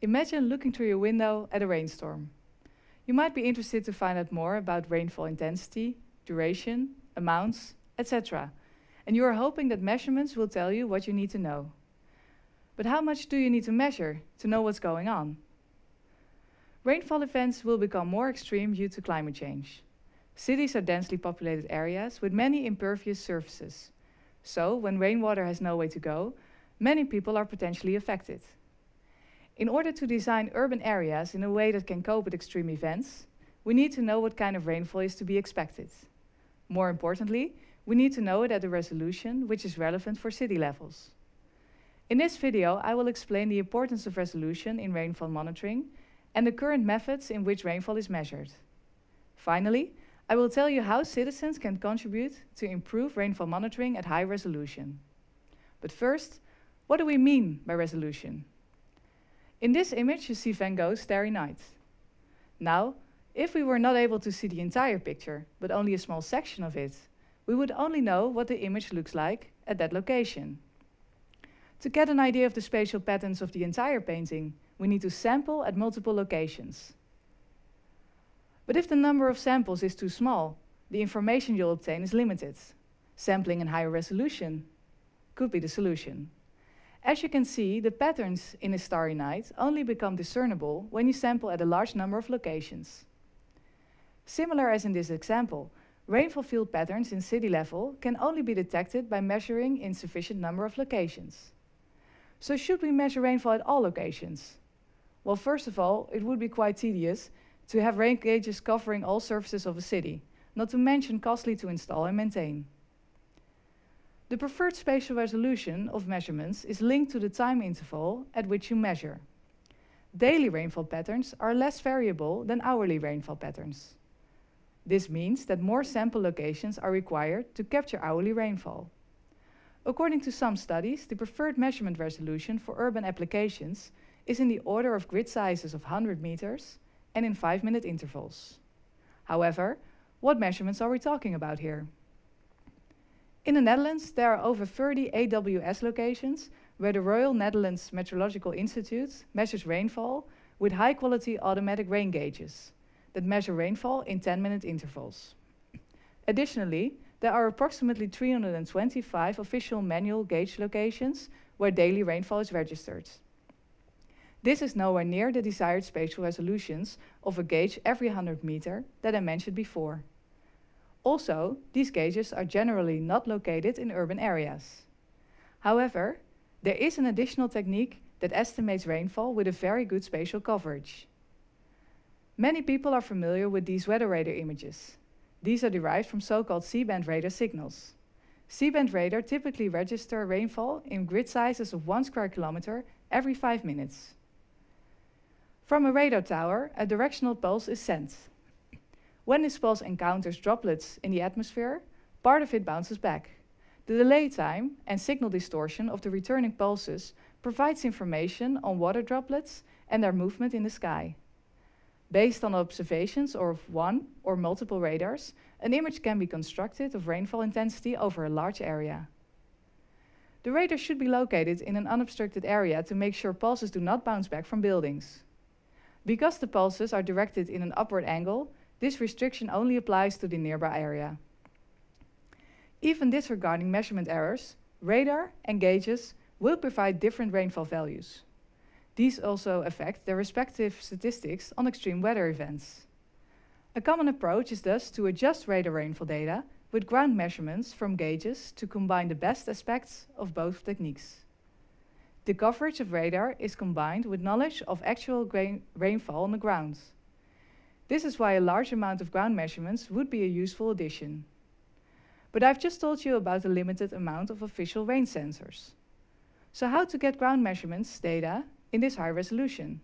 Imagine looking through your window at a rainstorm. You might be interested to find out more about rainfall intensity, duration, amounts, etc. And you are hoping that measurements will tell you what you need to know. But how much do you need to measure to know what's going on? Rainfall events will become more extreme due to climate change. Cities are densely populated areas with many impervious surfaces. So, when rainwater has no way to go, many people are potentially affected. In order to design urban areas in a way that can cope with extreme events, we need to know what kind of rainfall is to be expected. More importantly, we need to know it at a resolution which is relevant for city levels. In this video, I will explain the importance of resolution in rainfall monitoring and the current methods in which rainfall is measured. Finally, I will tell you how citizens can contribute to improve rainfall monitoring at high resolution. But first, what do we mean by resolution? In this image, you see Van Gogh's Starry Night. Now, if we were not able to see the entire picture, but only a small section of it, we would only know what the image looks like at that location. To get an idea of the spatial patterns of the entire painting, we need to sample at multiple locations. But if the number of samples is too small, the information you'll obtain is limited. Sampling in higher resolution could be the solution. As you can see, the patterns in a starry night only become discernible when you sample at a large number of locations. Similar as in this example, rainfall field patterns in city level can only be detected by measuring in sufficient number of locations. So should we measure rainfall at all locations? Well, first of all, it would be quite tedious to have rain gauges covering all surfaces of a city, not to mention costly to install and maintain. The preferred spatial resolution of measurements is linked to the time interval at which you measure. Daily rainfall patterns are less variable than hourly rainfall patterns. This means that more sample locations are required to capture hourly rainfall. According to some studies, the preferred measurement resolution for urban applications is in the order of grid sizes of 100 meters and in 5-minute intervals. However, what measurements are we talking about here? In the Netherlands, there are over 30 AWS locations where the Royal Netherlands Meteorological Institute measures rainfall with high-quality automatic rain gauges that measure rainfall in 10-minute intervals. Additionally, there are approximately 325 official manual gauge locations where daily rainfall is registered. This is nowhere near the desired spatial resolutions of a gauge every 100 meters that I mentioned before. Also, these gauges are generally not located in urban areas. However, there is an additional technique that estimates rainfall with a very good spatial coverage. Many people are familiar with these weather radar images. These are derived from so-called C-band radar signals. C-band radar typically register rainfall in grid sizes of 1 square kilometer every 5 minutes. From a radar tower, a directional pulse is sent. When this pulse encounters droplets in the atmosphere, part of it bounces back. The delay time and signal distortion of the returning pulses provides information on water droplets and their movement in the sky. Based on observations of one or multiple radars, an image can be constructed of rainfall intensity over a large area. The radar should be located in an unobstructed area to make sure pulses do not bounce back from buildings. Because the pulses are directed in an upward angle, this restriction only applies to the nearby area. Even disregarding measurement errors, radar and gauges will provide different rainfall values. These also affect their respective statistics on extreme weather events. A common approach is thus to adjust radar rainfall data with ground measurements from gauges to combine the best aspects of both techniques. The coverage of radar is combined with knowledge of actual rainfall on the ground. This is why a large amount of ground measurements would be a useful addition. But I've just told you about the limited amount of official rain sensors. So how to get ground measurements data in this high resolution?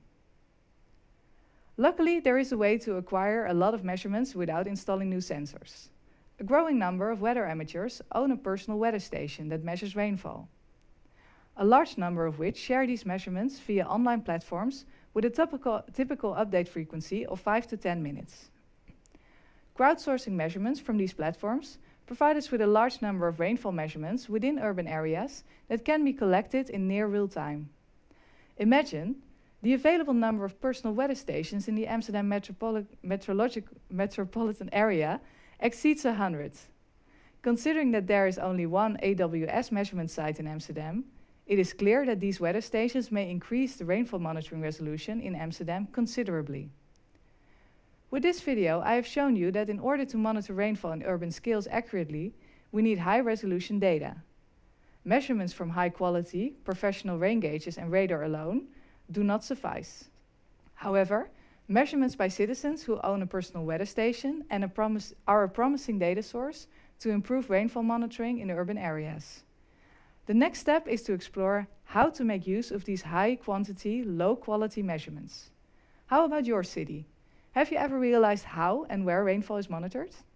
Luckily, there is a way to acquire a lot of measurements without installing new sensors. A growing number of weather amateurs own a personal weather station that measures rainfall. A large number of which share these measurements via online platforms with a typical update frequency of 5 to 10 minutes. Crowdsourcing measurements from these platforms provide us with a large number of rainfall measurements within urban areas that can be collected in near real time. Imagine The available number of personal weather stations in the Amsterdam metropolitan area exceeds 100. Considering that there is only one AWS measurement site in Amsterdam, it is clear that these weather stations may increase the rainfall monitoring resolution in Amsterdam considerably. With this video, I have shown you that in order to monitor rainfall in urban scales accurately, we need high-resolution data. Measurements from high-quality, professional rain gauges and radar alone do not suffice. However, measurements by citizens who own a personal weather station and are a promising data source to improve rainfall monitoring in urban areas. The next step is to explore how to make use of these high-quantity, low-quality measurements. How about your city? Have you ever realized how and where rainfall is monitored?